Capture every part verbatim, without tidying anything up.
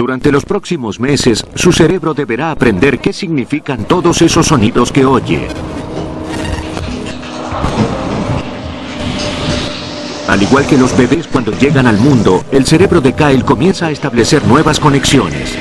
Durante los próximos meses, su cerebro deberá aprender qué significan todos esos sonidos que oye. Al igual que los bebés cuando llegan al mundo, el cerebro de Kyle comienza a establecer nuevas conexiones.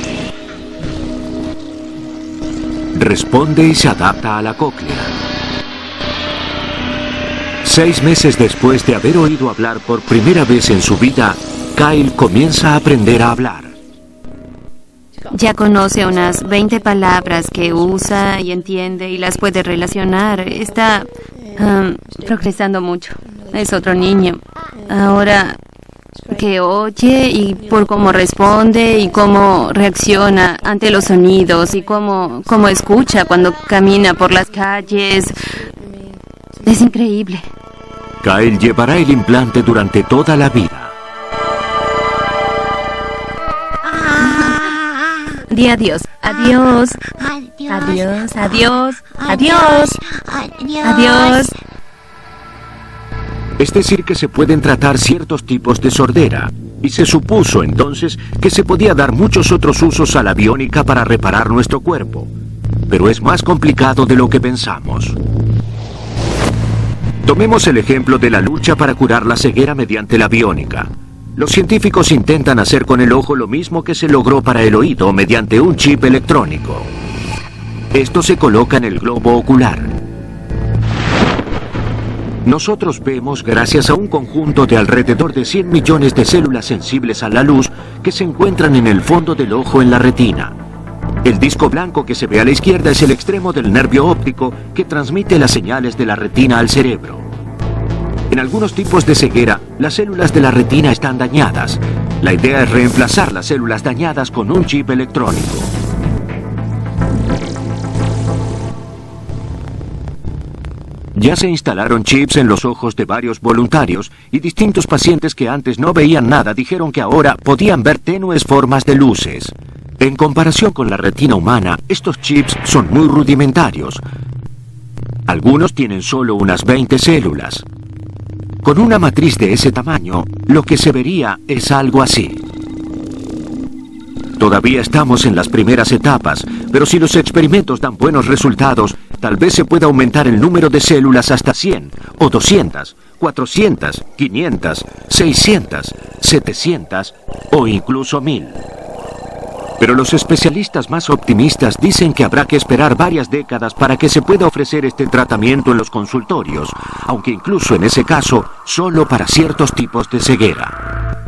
Responde y se adapta a la cóclea. Seis meses después de haber oído hablar por primera vez en su vida, Kyle comienza a aprender a hablar. Ya conoce unas veinte palabras que usa y entiende y las puede relacionar. Está um, progresando mucho. Es otro niño. Ahora que oye y por cómo responde y cómo reacciona ante los sonidos y cómo, cómo escucha cuando camina por las calles. Es increíble. Kyle llevará el implante durante toda la vida. Di adiós. Adiós. Adiós. Adiós. Adiós. Adiós. Es decir, que se pueden tratar ciertos tipos de sordera, y se supuso entonces que se podía dar muchos otros usos a la biónica para reparar nuestro cuerpo. Pero es más complicado de lo que pensamos. Tomemos el ejemplo de la lucha para curar la ceguera mediante la biónica. Los científicos intentan hacer con el ojo lo mismo que se logró para el oído mediante un chip electrónico. Esto se coloca en el globo ocular. Nosotros vemos gracias a un conjunto de alrededor de cien millones de células sensibles a la luz que se encuentran en el fondo del ojo en la retina. El disco blanco que se ve a la izquierda es el extremo del nervio óptico que transmite las señales de la retina al cerebro. En algunos tipos de ceguera, las células de la retina están dañadas. La idea es reemplazar las células dañadas con un chip electrónico. Ya se instalaron chips en los ojos de varios voluntarios y distintos pacientes que antes no veían nada dijeron que ahora podían ver tenues formas de luces. En comparación con la retina humana, estos chips son muy rudimentarios. Algunos tienen solo unas veinte células. Con una matriz de ese tamaño, lo que se vería es algo así. Todavía estamos en las primeras etapas, pero si los experimentos dan buenos resultados, tal vez se pueda aumentar el número de células hasta cien, o doscientas, cuatrocientas, quinientas, seiscientas, setecientas o incluso mil. Pero los especialistas más optimistas dicen que habrá que esperar varias décadas para que se pueda ofrecer este tratamiento en los consultorios, aunque incluso en ese caso, solo para ciertos tipos de ceguera.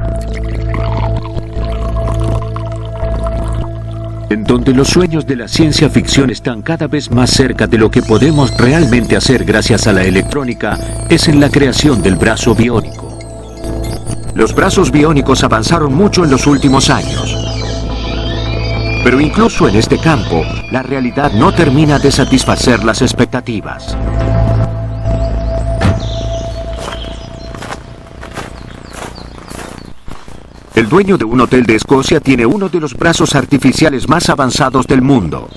En donde los sueños de la ciencia ficción están cada vez más cerca de lo que podemos realmente hacer gracias a la electrónica, es en la creación del brazo biónico. Los brazos biónicos avanzaron mucho en los últimos años. Pero incluso en este campo, la realidad no termina de satisfacer las expectativas. El dueño de un hotel de Escocia tiene uno de los brazos artificiales más avanzados del mundo.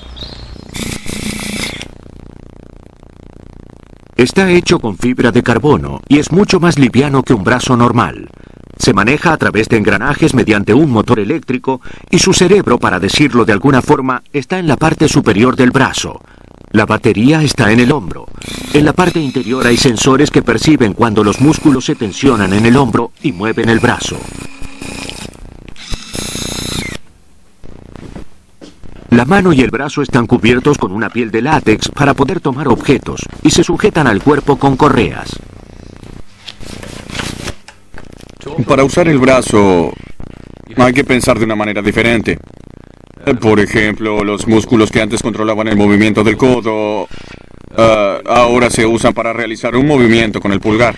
Está hecho con fibra de carbono y es mucho más liviano que un brazo normal. Se maneja a través de engranajes mediante un motor eléctrico y su cerebro, para decirlo de alguna forma, está en la parte superior del brazo. La batería está en el hombro. En la parte interior hay sensores que perciben cuando los músculos se tensionan en el hombro y mueven el brazo. La mano y el brazo están cubiertos con una piel de látex para poder tomar objetos y se sujetan al cuerpo con correas. Para usar el brazo hay que pensar de una manera diferente. Por ejemplo, los músculos que antes controlaban el movimiento del codo, uh, ahora se usan para realizar un movimiento con el pulgar.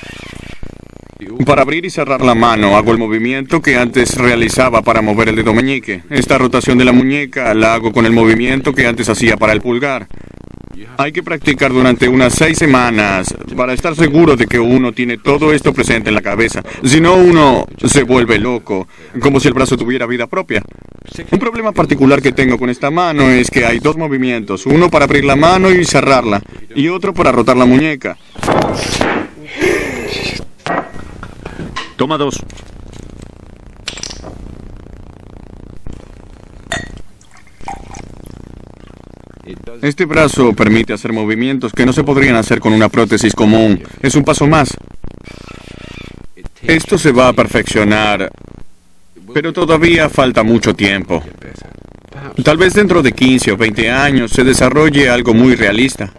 Para abrir y cerrar la mano hago el movimiento que antes realizaba para mover el dedo meñique. Esta rotación de la muñeca la hago con el movimiento que antes hacía para el pulgar. Hay que practicar durante unas seis semanas para estar seguro de que uno tiene todo esto presente en la cabeza. Si no, uno se vuelve loco, como si el brazo tuviera vida propia. Un problema particular que tengo con esta mano es que hay dos movimientos, uno para abrir la mano y cerrarla, y otro para rotar la muñeca. Toma dos. Este brazo permite hacer movimientos que no se podrían hacer con una prótesis común. Es un paso más. Esto se va a perfeccionar, pero todavía falta mucho tiempo. Tal vez dentro de quince o veinte años se desarrolle algo muy realista.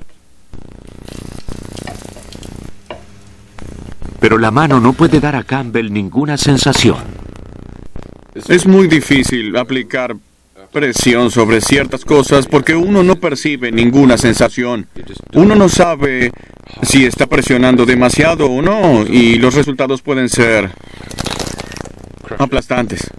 Pero la mano no puede dar a Campbell ninguna sensación. Es muy difícil aplicar presión sobre ciertas cosas porque uno no percibe ninguna sensación. Uno no sabe si está presionando demasiado o no, y los resultados pueden ser aplastantes.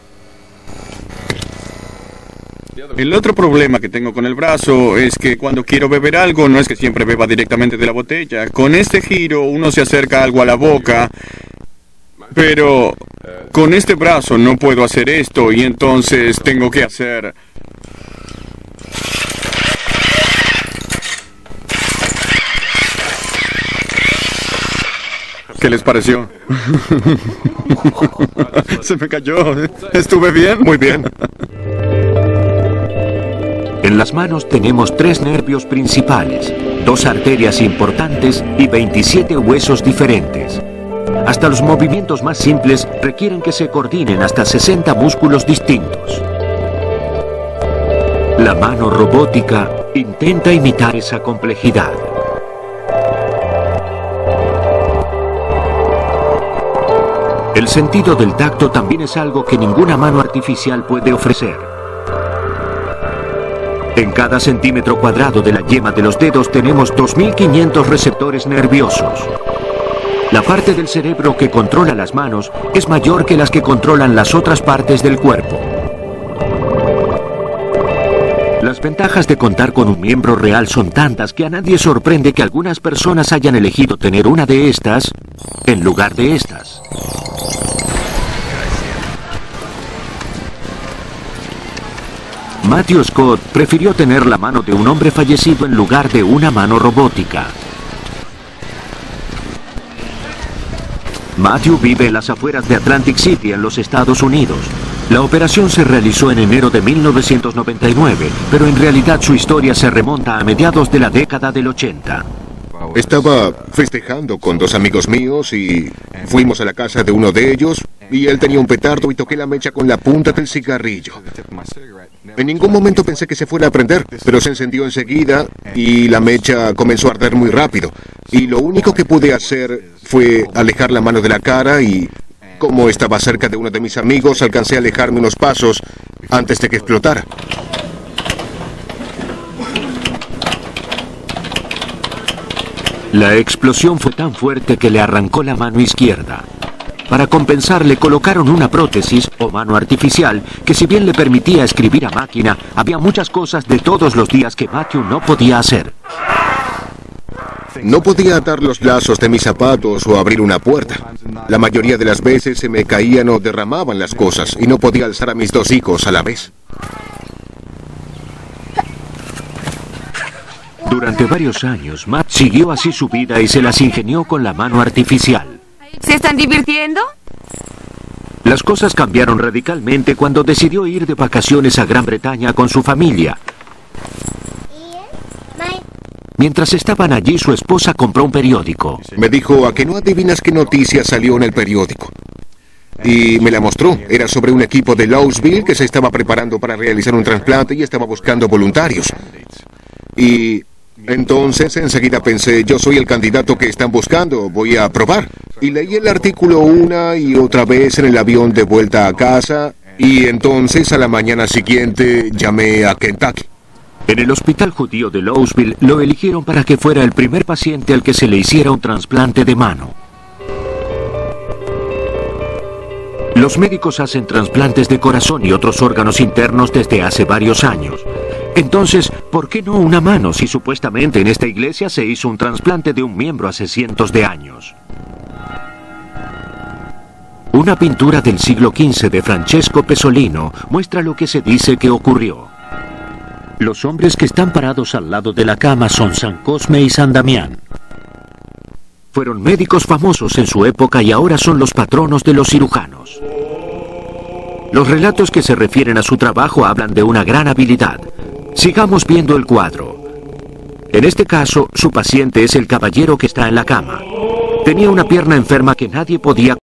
El otro problema que tengo con el brazo es que cuando quiero beber algo, no es que siempre beba directamente de la botella. Con este giro uno se acerca algo a la boca, pero con este brazo no puedo hacer esto, y entonces tengo que hacer... ¿Qué les pareció? Se me cayó. ¿Estuve bien? Muy bien. En las manos tenemos tres nervios principales, dos arterias importantes y veintisiete huesos diferentes. Hasta los movimientos más simples requieren que se coordinen hasta sesenta músculos distintos. La mano robótica intenta imitar esa complejidad. El sentido del tacto también es algo que ninguna mano artificial puede ofrecer. En cada centímetro cuadrado de la yema de los dedos tenemos dos mil quinientos receptores nerviosos. La parte del cerebro que controla las manos es mayor que las que controlan las otras partes del cuerpo. Las ventajas de contar con un miembro real son tantas que a nadie sorprende que algunas personas hayan elegido tener una de estas en lugar de estas. Matthew Scott prefirió tener la mano de un hombre fallecido en lugar de una mano robótica. Matthew vive en las afueras de Atlantic City, en los Estados Unidos. La operación se realizó en enero de mil novecientos noventa y nueve, pero en realidad su historia se remonta a mediados de la década del ochenta. Estaba festejando con dos amigos míos y fuimos a la casa de uno de ellos y él tenía un petardo y toqué la mecha con la punta del cigarrillo. En ningún momento pensé que se fuera a prender, pero se encendió enseguida y la mecha comenzó a arder muy rápido. Y lo único que pude hacer fue alejar la mano de la cara y, como estaba cerca de uno de mis amigos, alcancé a alejarme unos pasos antes de que explotara. La explosión fue tan fuerte que le arrancó la mano izquierda. Para compensar, le colocaron una prótesis o mano artificial que, si bien le permitía escribir a máquina, había muchas cosas de todos los días que Matthew no podía hacer. No podía atar los lazos de mis zapatos o abrir una puerta. La mayoría de las veces se me caían o derramaban las cosas y no podía alzar a mis dos hijos a la vez. Durante varios años, Matt siguió así su vida y se las ingenió con la mano artificial. ¿Se están divirtiendo? Las cosas cambiaron radicalmente cuando decidió ir de vacaciones a Gran Bretaña con su familia. Mientras estaban allí, su esposa compró un periódico. Me dijo, ¿a que no adivinas qué noticia salió en el periódico? Y me la mostró. Era sobre un equipo de Louisville que se estaba preparando para realizar un trasplante y estaba buscando voluntarios. Y entonces enseguida pensé, yo soy el candidato que están buscando, voy a probar. Y leí el artículo una y otra vez en el avión de vuelta a casa, y entonces a la mañana siguiente llamé a Kentucky. En el hospital judío de Louisville lo eligieron para que fuera el primer paciente al que se le hiciera un trasplante de mano. Los médicos hacen trasplantes de corazón y otros órganos internos desde hace varios años. Entonces, ¿por qué no una mano si supuestamente en esta iglesia se hizo un trasplante de un miembro hace cientos de años? Una pintura del siglo quince de Francesco Pesolino muestra lo que se dice que ocurrió. Los hombres que están parados al lado de la cama son San Cosme y San Damián. Fueron médicos famosos en su época y ahora son los patronos de los cirujanos. Los relatos que se refieren a su trabajo hablan de una gran habilidad. Sigamos viendo el cuadro. En este caso, su paciente es el caballero que está en la cama. Tenía una pierna enferma que nadie podía